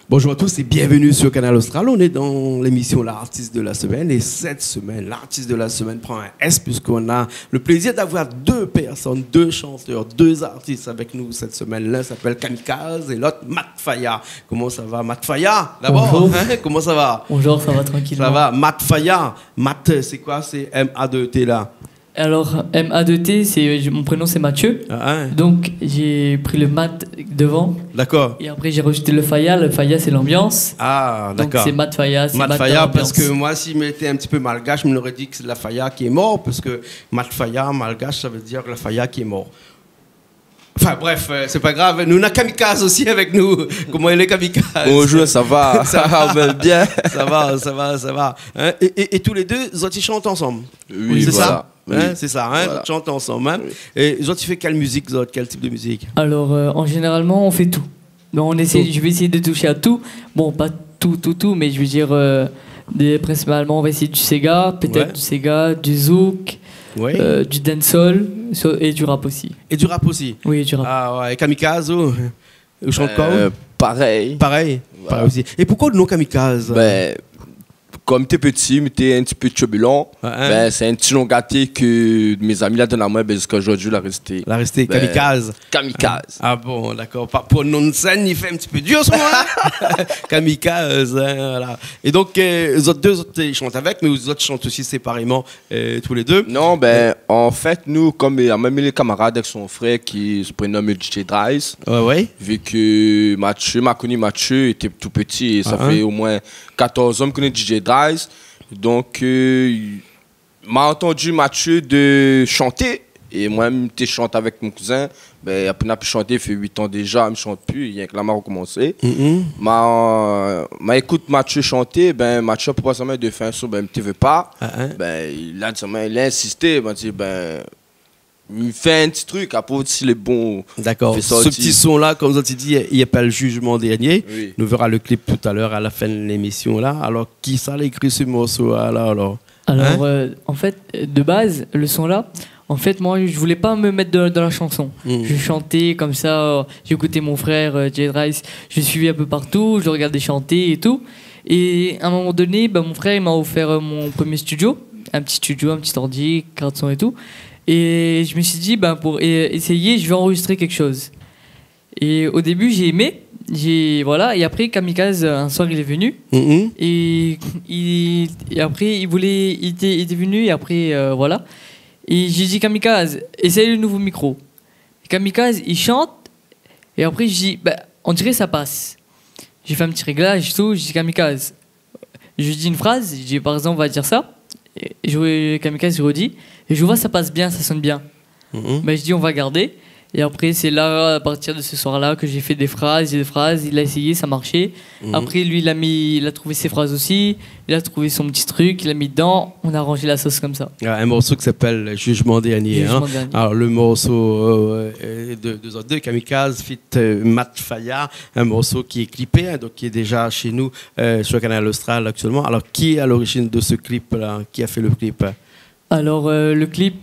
Bonjour à tous et bienvenue sur Canal Austral. On est dans l'émission L'artiste de la semaine et cette semaine, l'artiste de la semaine prend un S puisqu'on a le plaisir d'avoir deux personnes, deux chanteurs, deux artistes avec nous cette semaine. L'un s'appelle Kamikaze et l'autre Matt Faya. Comment ça va Matt Faya d'abord hein? Comment ça va? Bonjour, ça va tranquillement. Ça va, Matt Faya. Matt, c'est quoi? C'est M-A-2-T là. Alors, M-A-2-T, mon prénom c'est Mathieu. Ah, hein? Donc, j'ai pris le Matt devant. D'accord. Et après, j'ai rajouté le Faya. Le Faya, c'est l'ambiance. Ah, d'accord. Donc, c'est Matt Faya. Matt Faya, parce que moi, s'il m'était un petit peu malgache, je me l'aurais dit que c'est la Faya qui est mort, parce que Matt Faya, malgache, ça veut dire la Faya qui est mort. Enfin bref, c'est pas grave. Nous, on a Kamikaze aussi avec nous. Comment il est, Kamikaze? Bonjour, ça va? Ça va bien? Ça va. Hein? Et tous les deux, ils chantent ensemble. Oui, c'est voilà. ça. Oui. Hein, c'est ça, hein, Voilà. ils chantent ensemble. Hein? Oui. Et ils ont fait quelle musique, quel type de musique? Alors, généralement, on fait tout. Donc, je vais essayer de toucher à tout. Bon, pas tout, mais je veux dire, principalement, on va essayer du Sega, peut-être Ouais. du Sega, du Zouk, Oui. du dancehall et du rap aussi. Et du rap aussi. Oui, du rap. Ah ouais, et Kamikaze, ils chantent quoi? Pareil. Pareil. Voilà. Pareil aussi. Et pourquoi le nom Kamikaze? Ben, comme t'es petit, mais t'es un petit peu turbulent, Ouais, hein. ben, c'est un petit nom gâté que mes amis là donnent à moi, ben, jusqu'à aujourd'hui, la resté. La restée Ben, Kamikaze. Kamikaze. Ah bon, d'accord. Pour le nom de scène, il fait un petit peu dur ce moment-là. Kamikaze, hein, voilà. Et donc, les autres deux, ils chantent avec, mais les autres chantent aussi séparément, tous les deux. Non, ben, en fait, nous, comme il y a même les camarades avec son frère qui se prénomme DJ Dries, Ouais. vu que Mathieu, m'a connu Mathieu, était tout petit, et ça Ah, fait au moins 14 ans que je connais DJ Dries. Donc, m'a entendu Mathieu de chanter, et moi-même, je chante avec mon cousin. Ben, après, on a pu chanter, il fait 8 ans déjà, je ne chante plus, il y a que là, m'a recommencé. Ma écoute Mathieu chanter, ben, Mathieu a proposé de faire un son, ben, tu veux pas. Ben, il a insisté, il m'a dit, ben, il fait un petit truc, après, s'il est bon. D'accord. fait Ce sortir. petit son-là, comme vous avez dit, il n'y a pas le jugement dernier. Oui. Nous verrons le clip tout à l'heure à la fin de l'émission là. Alors, qui ça a écrit ce morceau-là alors? Alors, Hein? en fait, de base, le son là, en fait, moi, je voulais pas me mettre dans la chanson. Je chantais comme ça, j'écoutais mon frère, Jay Rice, je suivais un peu partout, je le regardais chanter et tout. Et à un moment donné, mon frère il m'a offert mon premier studio, un petit ordi, carte son et tout. Et je me suis dit, pour essayer, je vais enregistrer quelque chose. Et au début, j'ai aimé. Voilà, et après Kamikaze un soir il est venu et après il était venu et après voilà, et j'ai dit Kamikaze essaye le nouveau micro. Et Kamikaze il chante et après je dis on dirait ça passe. J'ai fait un petit réglage et tout, je dis Kamikaze, je dis une phrase, je dis par exemple on va dire ça et Kamikaze il redit et je vois ça passe bien, ça sonne bien. Je dis on va garder. Et après, c'est là, à partir de ce soir-là, que j'ai fait des phrases, il a essayé, ça marchait. Après, lui, il a trouvé ses phrases aussi, il a trouvé son petit truc, il l'a mis dedans, on a arrangé la sauce comme ça. Un morceau qui s'appelle Jugement dernier. Jugement Hein? dernier. Alors, le morceau de Kamikaze, fit Matt Faya, un morceau qui est clippé, hein, donc qui est déjà chez nous sur Canal Austral actuellement. Alors, qui est à l'origine de ce clip-là? Qui a fait le clip? Alors, le clip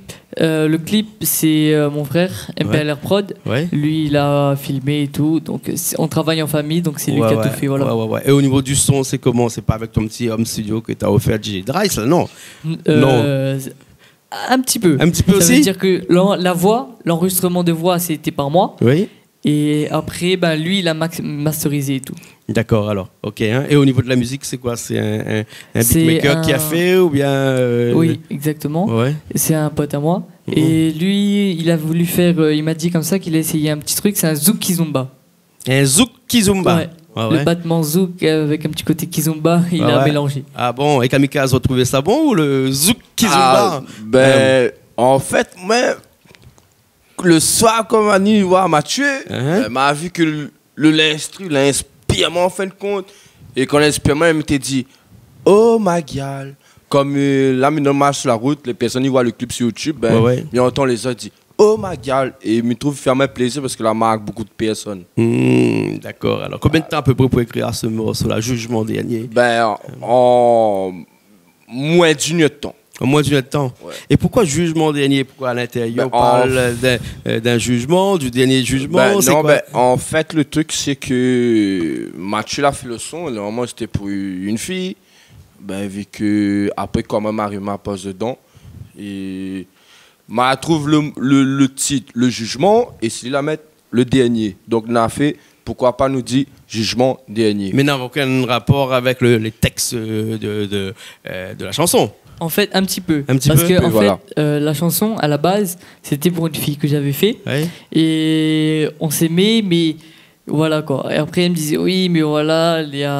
c'est mon frère, MPLR Prod. Ouais. Lui, il a filmé et tout, donc on travaille en famille, donc c'est lui qui a tout fait. Voilà. Ouais. Et au niveau du son, c'est comment? C'est pas avec ton petit home studio que tu as offert DJ Dries, là, non? Non. Un petit peu. Un petit peu Ça aussi? veut dire que la voix, l'enregistrement de voix, c'était par moi. Oui. Et après, lui, il a masterisé et tout. D'accord, alors, ok. Hein. Et au niveau de la musique, c'est quoi? C'est un C'est beatmaker qui a fait ou bien... Oui, exactement. Ouais. C'est un pote à moi. Et lui, il a voulu faire... il m'a dit comme ça qu'il a essayé un petit truc, c'est un zouk kizomba. Un zouk kizomba. Ouais. Ouais. Le battement zouk avec un petit côté kizomba, il a mélangé. Ah bon, et Kamikaze a trouvé ça bon ou le zouk kizomba? Ben, en fait, moi, le soir, comme on y voir Mathieu, m'a vu que l'inspirement en fin de compte, et quand l'inspirement, il m'était dit, oh ma gueule, comme là, maintenant, marche sur la route, les personnes, ils voient le clip sur YouTube, ils entendent les autres dire, oh ma gueule, et ils me trouvent faire plaisir parce que là, marque beaucoup de personnes. D'accord, alors combien de temps à peu près pour écrire ce morceau-là, Jugement dernier? Ben, en moins d'une heure de temps. En moins d'une heure de temps. Ouais. Et pourquoi jugement dernier? Pourquoi à l'intérieur Ben, on parle d'un jugement, du dernier jugement? Non, quoi? en fait, le truc, c'est que Mathieu l'a fait le son. Normalement, c'était pour une fille. Ben, vu que, après, quand même, Marie m'a passe dedans. Et m'a trouve le titre, le jugement, et s'il la met le dernier. Donc, on a fait, pourquoi pas nous dire jugement dernier. Mais n'a aucun rapport avec les textes de la chanson. En fait, un petit peu. Un petit Parce peu, que, en voilà. fait, la chanson, à la base, c'était pour une fille que j'avais fait. Ouais. Et on s'aimait, mais voilà quoi. Et après, elle me disait, oui, mais voilà,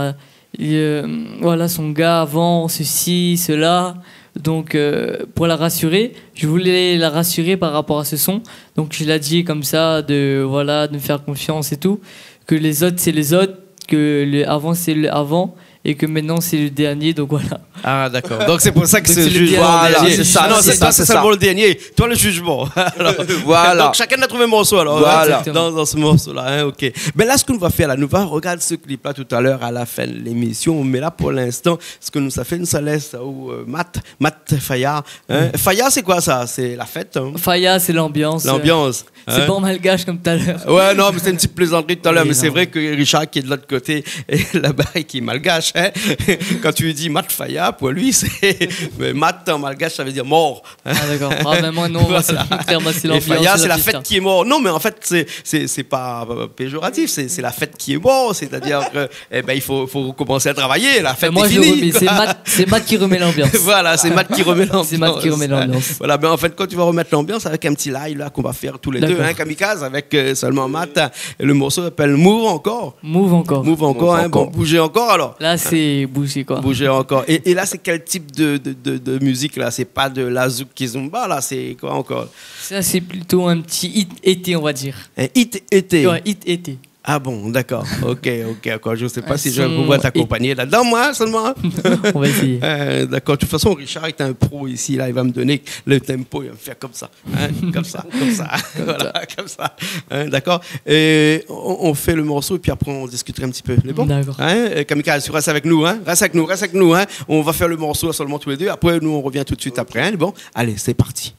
voilà son gars avant, ceci, cela. Donc, pour la rassurer, je voulais la rassurer par rapport à ce son. Donc, je l'ai dit comme ça, de me faire confiance et tout. Que les autres, c'est les autres. Que le avant, c'est le avant. Et que maintenant, c'est le dernier. Donc, voilà. Ah, d'accord. Donc, c'est pour ça que Donc, c'est c'est le le jugement. dernier. dernier. C'est ça, Non, c'est ça, c'est c'est seulement ça. le dernier. Toi, le jugement. Alors, Voilà. Donc, chacun a trouvé un morceau, alors. Voilà. Hein, dans ce morceau-là. Hein, OK. Mais là, ce qu'on va faire, là, nous va regarder ce clip-là tout à l'heure à la fin de l'émission. Mais là, pour l'instant, ce que nous a fait, nous, ça laisse au Matt Faya. Hein. Faya, c'est quoi ça? C'est la fête. Hein? Faya, c'est l'ambiance. L'ambiance. C'est hein? pas en malgache comme tout à l'heure. Ouais, non, mais c'est une petite plaisanterie tout à l'heure. Oui, mais c'est non. vrai que Richard, qui est de l'autre côté, est là-bas et qui est malgache. Hein? Quand tu lui dis Matt Faya, pour lui, c'est. Mais Matt en malgache, ça veut dire mort. Hein? Ah d'accord. Ah mais moi non, moi, c'est le contraire, moi c'est Et l'ambiance. Faya, c'est la fiesta. fête qui est mort. Non, mais en fait, c'est pas péjoratif. C'est la fête qui est mort. C'est-à-dire que, eh ben, il faut recommencer à travailler. La fête Moi est je finie. remets, quoi. c'est Matt qui remet l'ambiance. Voilà, c'est Matt qui remet l'ambiance. C'est Matt qui remet l'ambiance. Voilà, ben en fait, quand tu vas remettre l'ambiance avec un petit live là qu'on va faire tous les deux, D'accord. hein, Kamikaze, avec seulement Matt, et le morceau s'appelle Move encore. Move encore. Move encore, hein, encore. bon, bougez encore alors. Là c'est bouger quoi. Bouger encore. Et là, c'est quel type de musique là? C'est pas de la zouk kizumba là, c'est quoi encore? Ça c'est plutôt un petit hit été on va dire. Un hit été. Ouais, hit été. Ah bon, d'accord. Ok. Je sais pas Un si je son pourrais t'accompagner là-dedans, moi seulement. On va essayer. D'accord. De toute façon, Richard est un pro ici. Là, il va me donner le tempo. Il va me faire comme ça. Hein, comme ça. Voilà, comme ça. Hein, d'accord. Et on fait le morceau et puis après, on discutera un petit peu. C'est bon? D'accord. Hein, Kamikaze, tu restes avec nous. Hein? Reste avec nous. Hein? On va faire le morceau seulement tous les deux. Après, nous, on revient tout de suite après. Hein? Bon, allez, c'est parti.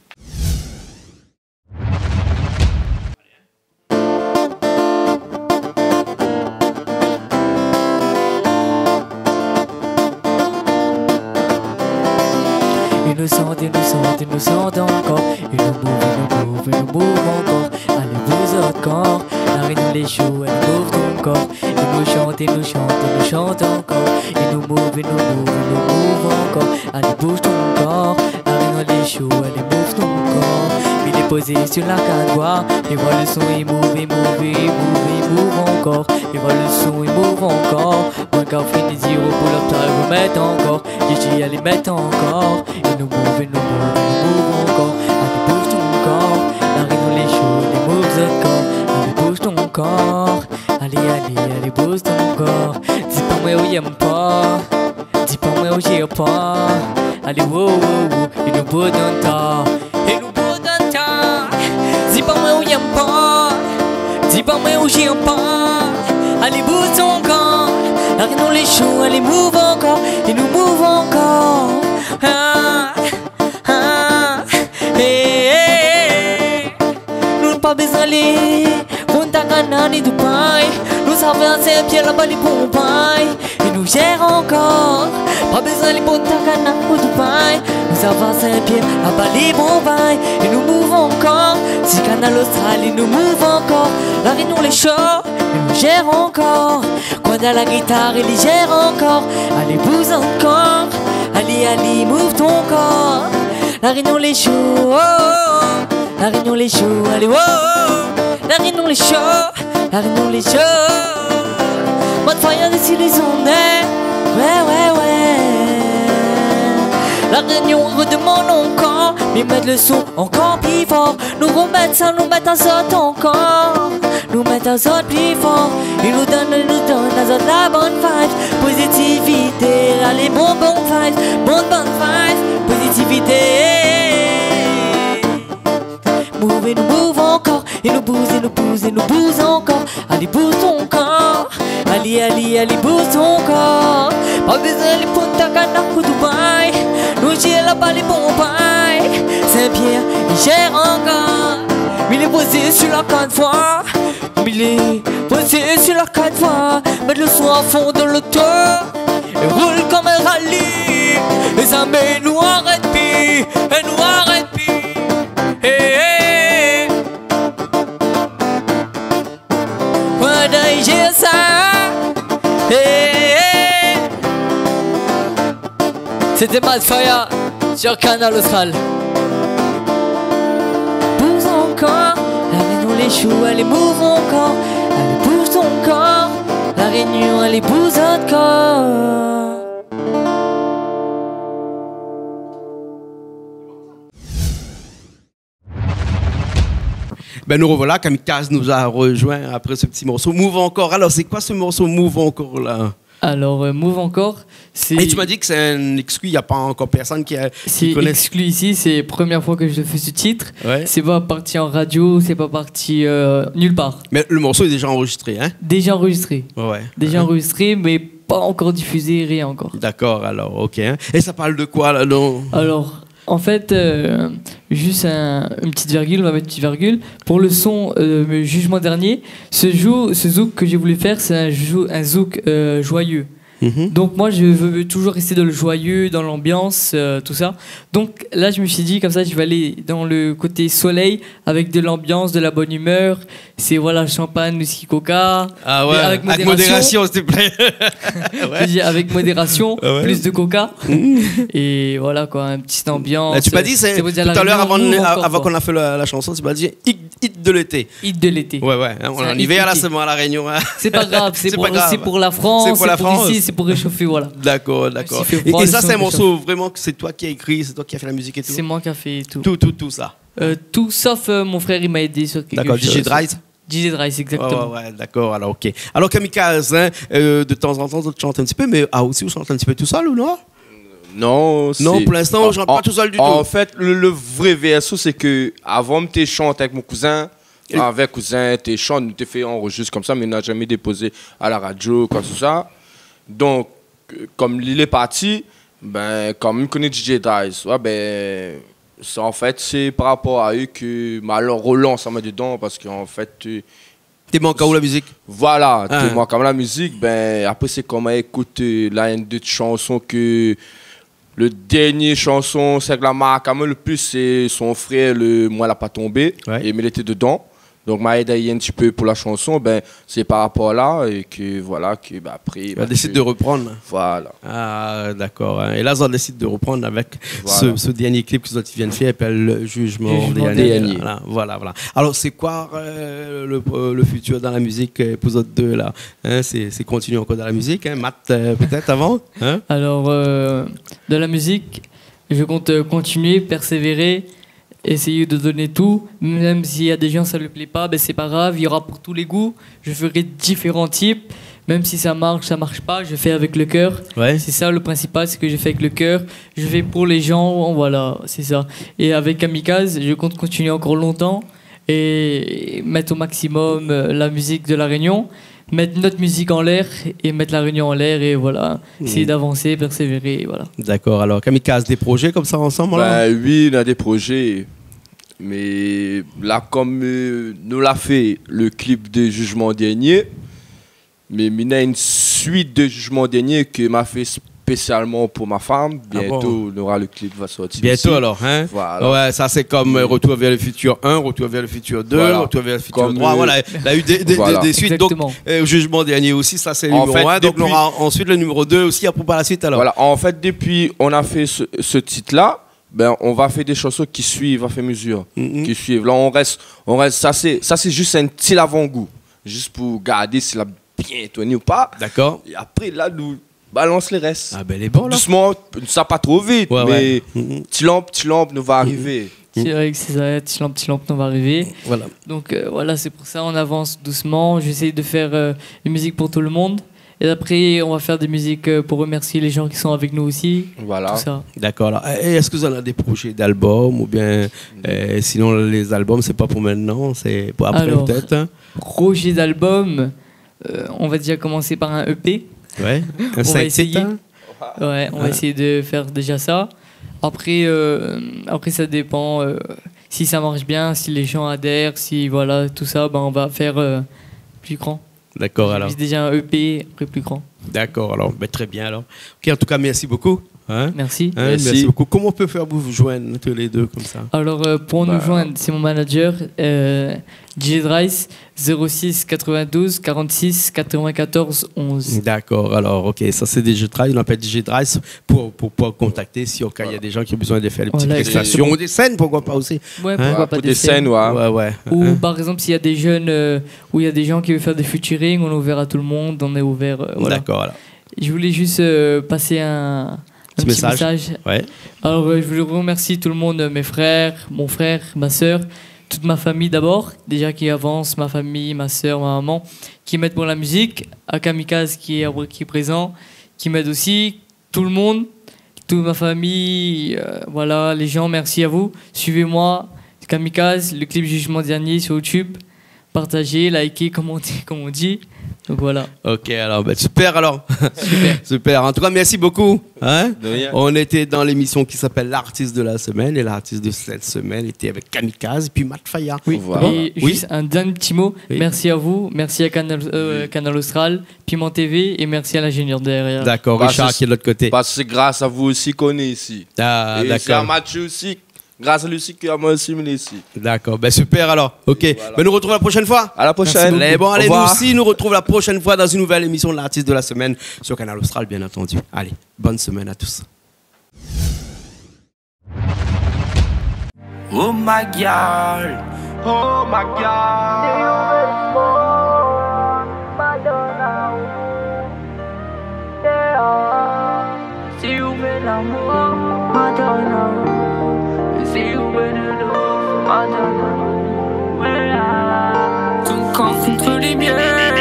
Innocente encore. Et nous move encore. Allez, vous autres corps. L'arrêt nous les choux, elle move ton corps. Et nous chante encore. Et nous move encore. Allez, bouge ton corps. L'arrêt nous les choux, elle move ton corps. Il est posé sur la cadre. Et voilà le son, il move encore. Et voilà le son, il move encore. Moins qu'à fini, zéro pour l'obstacle, vous mettez encore. Gigi, allez, mettre encore. Et nous move encore. Allez, bouge ton corps. L'arrêt nous les choux, les moves encore. Allez, bouge ton corps. Allez, bouge ton corps. Dis pas moi où y'aime pas. Dis pas moi où j'y pas. Allez, wow. Et nous bouge dans ta. Dis pas moi où y'aime pas. Dis pas moi où j'y pas. Allez, bouge ton corps. Arrête nous les choux, allez, move encore. Et nous move encore. Nous pas besoin d'aller Punta Cana ni Dubaï. Nous savons un pied là-bas les Bombay. Et nous gère encore. Pas besoin d'aller Punta Cana ou Dubaï. Nous avons un pied là-bas les Bombay. Et nous mouvons encore. Si Canal Australie nous move encore. L'arrêt nous les chauds. Et nous gère encore. Quand à la guitare il gère encore. Allez bouge encore. Allez move ton corps. L'arrêt nous les chauds. L'arrêt nous les chauds. Allez wow. L'arrêt nous les chauds. L'arrêt nous les chauds. Mode fire d'ici les ondes. Ouais. La réunion redemande encore. Mais mettre le son encore plus fort. Nous remettre ça, nous mettre un saut encore. Nous mettre un saut plus fort. Il nous donne un saut la bonne vibe. Positivité, allez bon vibe. Bonne vibe, positivité. Move et nous move encore. Et nous bouge encore. Allez bouge ton corps. Ali, bouge ton corps. Pas besoin de Punta Cana ou Dubaï. Nous j'ai là-bas les Bombay. Saint-Pierre, il gère encore. Mais il est posé sur la 4 fois. Il est posé sur la 4 fois. Mettre le son à fond de l'auto. Et roule comme un rallye. Et ça met noir et pis. Et noir et pis. Hey, hey. When I hear ça. Hey, hey. C'était Mad Fire sur Canal Austral. Bouge encore, la réunion les choux, allez move encore, allez bouge ton corps, la réunion allez bouge encore. Ben nous revoilà, Kamikaze nous a rejoint après ce petit morceau Move encore. Alors c'est quoi ce morceau Move encore là? Alors Move encore, c'est... Et tu m'as dit que c'est un exclu, il n'y a pas encore personne qui connaît. C'est exclu ici, c'est la première fois que je fais ce titre. Ouais. C'est pas parti en radio, c'est pas parti nulle part. Mais le morceau est déjà enregistré, hein? Déjà enregistré. Ouais. Déjà enregistré, mais pas encore diffusé, rien encore. D'accord, alors, ok. Hein. Et ça parle de quoi là non? Alors, en fait, juste une petite virgule, on va mettre une petite virgule. Pour le son Jugement dernier, ce zouk que j'ai voulu faire, c'est un zouk joyeux. Donc moi je veux toujours rester dans le joyeux, dans l'ambiance, tout ça. Donc là je me suis dit comme ça je vais aller dans le côté soleil avec de l'ambiance, de la bonne humeur. C'est voilà champagne, whisky, coca. Ah ouais. Avec modération s'il te plaît. Ouais. Je dis avec modération, ouais. Plus de coca. Et voilà quoi, une petite ambiance. Là, tu m'as dit tout à l'heure avant qu'on a fait la chanson, tu m'as dit hit de l'été. Hit de l'été. Ouais ouais. On est en hiver là, c'est moi à la Réunion. Hein. C'est pas grave, c'est pour la France, c'est pour la France. Ici, c'est pour réchauffer, voilà. D'accord. Et ça, c'est un morceau vraiment que c'est toi qui as écrit, c'est toi qui as fait la musique et tout. C'est moi qui a fait tout. Tout ça. Tout sauf mon frère, il m'a aidé sur quelque chose. D'accord, DJ Dries. DJ Dries, exactement. Ouais, d'accord, alors ok. Alors Kamikaze, hein, de temps en temps, tu chantes un petit peu, mais aussi, vous chantez un petit peu tout seul ou non? Non, pour l'instant, je chante pas tout seul du tout. En fait, le vrai verso, c'est que avant de te chanter avec mon cousin, avec cousin, tu chantes, nous t'es fait enregistrer comme ça, mais il n'a jamais déposé à la radio, quoi que ce soit. Donc, comme il est parti, ben, comme il connaît DJ Dries, ouais, ben, ça, en fait, c'est par rapport à eux que ma relance en dedans, parce qu'en fait, t'es manqué où la musique? Voilà, t'es manqué où la musique, ben, après, c'est comme écouter la une de chansons que. Le dernier chanson, c'est que la marque le plus, c'est son frère, Moi, l'a pas tombé, ouais. Et il était dedans. Donc, m'a aidé un petit peu pour la chanson, ben, c'est par rapport à là, et que voilà, que ben, après. On décide de reprendre. Voilà. Ah, d'accord. Hein. Et là, on décide de reprendre avec voilà. ce dernier clip que tu viens de faire, s'appelle Le Jugement dernier. Voilà. Alors, c'est quoi le futur dans la musique pour vous deux là, hein, c'est continuer encore dans la musique, hein, Matt, peut-être avant, hein? Alors, dans la musique, je compte continuer, persévérer. Essayer de donner tout, même s'il y a des gens ça ne lui plaît pas, ben c'est pas grave, il y aura pour tous les goûts. Je ferai différents types, même si ça marche pas, je fais avec le cœur. Ouais. C'est ça le principal, c'est que je fais avec le cœur. Je fais pour les gens, voilà, c'est ça. Et avec Kamikaze, je compte continuer encore longtemps et mettre au maximum la musique de la Réunion, mettre notre musique en l'air et mettre la Réunion en l'air et voilà, essayer d'avancer, persévérer, et voilà. D'accord, alors Kamikaze, des projets comme ça ensemble là? Oui, on a des projets, mais là comme nous l'a fait le clip de Jugement dernier, mais il y a une suite de Jugement dernier que m'a fait spécialement pour ma femme. Bientôt, on aura le clip va sortir. Bientôt aussi. Alors, hein? Voilà. Ouais, ça c'est comme Retour vers le futur 1, Retour vers le futur 2, voilà. Retour vers le futur comme 3. Voilà, il y a eu des suites. Exactement. Donc, Jugement dernier aussi, ça c'est le numéro 1. Donc, on aura ensuite le numéro 2 aussi pour par la suite. Alors. Voilà, en fait, depuis on a fait ce titre-là, ben, on va faire des chansons qui suivent à faire mesure. Qui suivent. Là, on reste ça c'est juste un petit avant-goût. Juste pour garder si la bien tourné ou pas. D'accord. Et après, là, nous balance les restes. Ah ben les bons là. Doucement, ça pas trop vite, mais petit lampe nous va arriver. C'est vrai que c'est ça, petit lampe nous va arriver. Voilà. Donc voilà, c'est pour ça on avance doucement. J'essaie de faire une musique pour tout le monde. Et après, on va faire des musiques pour remercier les gens qui sont avec nous aussi. Voilà. Tout ça. D'accord. Et est-ce que vous en avez des projets d'albums ou bien sinon les albums c'est pas pour maintenant, c'est pour après peut-être? Projet d'album. on va déjà commencer par un EP. Ouais, On va essayer. Ouais, on va essayer de faire déjà ça. Après, ça dépend si ça marche bien, si les gens adhèrent, si voilà, tout ça, ben, on va faire plus grand. D'accord, alors. J'ai déjà un EP, après plus grand. D'accord, alors, ben, très bien, alors. Ok, en tout cas, merci beaucoup. Hein? Merci. Merci beaucoup. Comment on peut faire pour vous joindre tous les deux comme ça? Alors, pour nous joindre, c'est mon manager, DJ Drice, 06 92 46 94 11. D'accord, alors, ok, ça c'est DJ Drice, on appelle DJ Drice pour pouvoir contacter si au cas il y a des gens qui ont besoin de faire des petites prestations ou des scènes, pourquoi pas aussi. Ouais, pourquoi pas des scènes, ouais. Ou par exemple, s'il y a des jeunes, où il y a des gens qui veulent faire des featuring, on est ouvert à tout le monde, on est ouvert. Voilà. D'accord, alors. Je voulais juste passer un petit message. Ouais. Alors, je voulais remercier tout le monde, mes frères, mon frère, ma soeur, toute ma famille d'abord, déjà qui avance, ma famille, ma soeur, ma maman, qui m'aident pour la musique, à Kamikaze qui est présent, qui m'aide aussi, tout le monde, toute ma famille, voilà, les gens, merci à vous. Suivez-moi, Kamikaze, le clip Jugement Dernier sur YouTube, partagez, likez, commentez, comme on dit. Donc voilà. Ok, alors super alors. Super. Super. En tout cas, merci beaucoup. Hein? De rien. On était dans l'émission qui s'appelle l'artiste de la semaine et l'artiste de cette semaine était avec Kamikaze et puis Matt Faya. Oui. Voilà. Et juste un dernier petit mot. Oui. Merci à vous, merci à Canal Austral, Piment TV et merci à l'ingénieur derrière. D'accord, Bah, Richard c'est- qui est de l'autre côté. Parce que c'est grâce à vous aussi qu'on est ici. Ah, Et c'est à d'accord. Mathieu aussi, grâce à lui aussi, qu'on a aussi mis ici. D'accord, ben super alors. Ok, Voilà. ben nous retrouvons la prochaine fois. À la prochaine. Allez, bon, allez, Au nous revoir. aussi, nous retrouvons la prochaine fois dans une nouvelle émission de l'artiste de la semaine sur Canal Austral, bien entendu. Allez, bonne semaine à tous. Oh my girl, oh my girl. Si vous voulez l'amour, Madonna. Si vous voulez le love, Madonna. Ton corps contre les miens.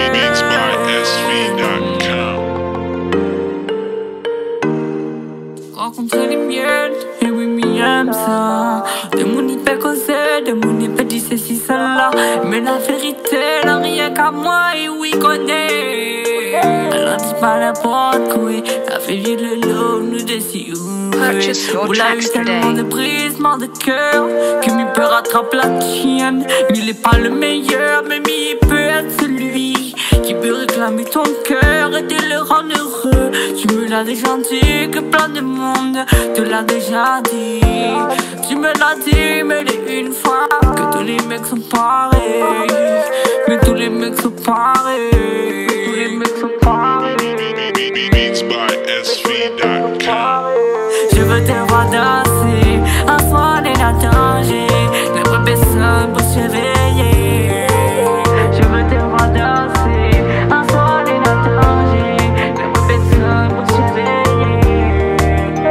Rencontre les miennes, et oui, m'aime ça. De mon hyper causé, de mon hyper dit ceci, cela. Mais la vérité, n'a rien qu'à moi, et oui, connaît. Alors dis pas n'importe quoi, ça fait vivre le lot, nous décidons. Purchase your Vous l'avez eu tracks tellement de today. brisement de cœur que mi peut rattraper la tienne. Mais il est pas le meilleur, mais mi peut être celui qui peut réclamer ton cœur et te le rendre heureux. Tu me l'as déjà dit que plein de monde te l'a déjà dit. Tu me l'as dit, mais une fois que tous les mecs sont pareils. Mais tous les mecs sont pareils. Tous les mecs sont pareils. Je veux te voir danser, un soir et la danger. Ne pas personne pour se réveiller. Je veux te voir danser, un soir et la danger. Ne pas personne pour se réveiller.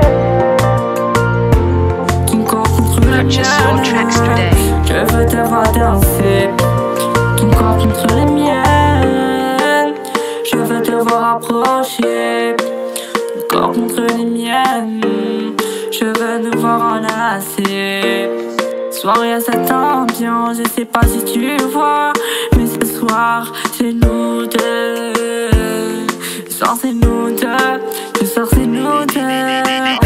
Ton corps contre le Purchase your tracks mien. today. Je veux te voir danser, ton corps contre les miennes. Je veux te voir approcher, ton corps contre les miennes. Je veux nous voir enlacer. Soirée à cette ambiance, je sais pas si tu vois, mais ce soir c'est nous deux. Ce soir c'est nous deux. Ce soir c'est nous deux.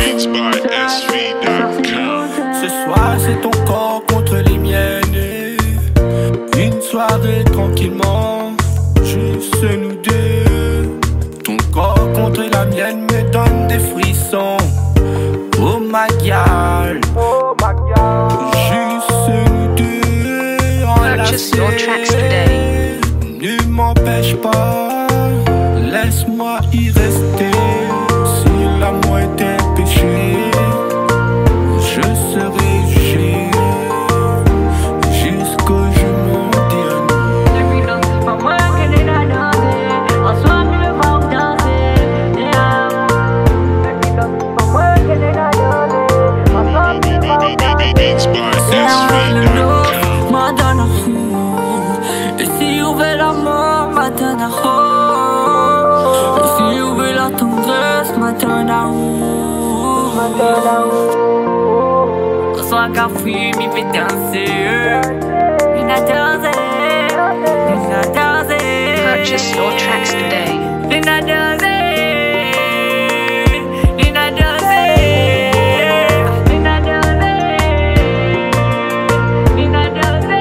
Ce soir c'est ton corps contre les miennes. Une soirée tranquillement, juste nous deux. Ton corps contre la mienne me donne des frissons. Oh my girl, juste nous deux Purchase your tracks today. Ne m'empêche pas, laisse-moi y rester. Si l'amour était péché, je serai jugé jusqu'au jour dernier. Depuis longtemps, c'est pas moi qui l'ai dansé. En soir, tu me vois danser. Depuis longtemps, c'est pas moi qui l'ai dansé. En soir, tu me vois danser. C'est le lot, Madonna. Et si on veut l'amour, Madonna. Et si on veut la tendresse, Madonna. On soit café, m'y fait danser. Il a dansé, il a dansé. Purchase your tracks today. Lina Dose, Lina Dose, Lina Dose, Lina Dose.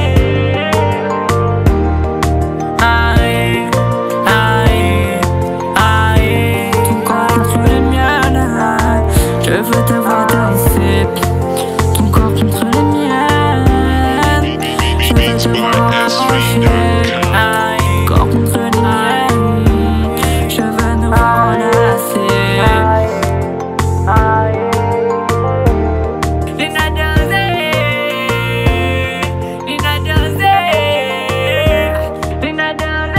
Aïe, aïe, aïe. Ton corps contre le mien, je veux te voir danser. Ton corps contre le mien, je veux te voir approcher. Aïe, corps contre le mien, je veux nous enlacer. Lina Dose, Lina Dose, Lina Dose,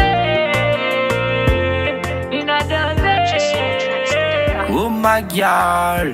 Lina Dose. Purchase your tracks today. Oh my girl.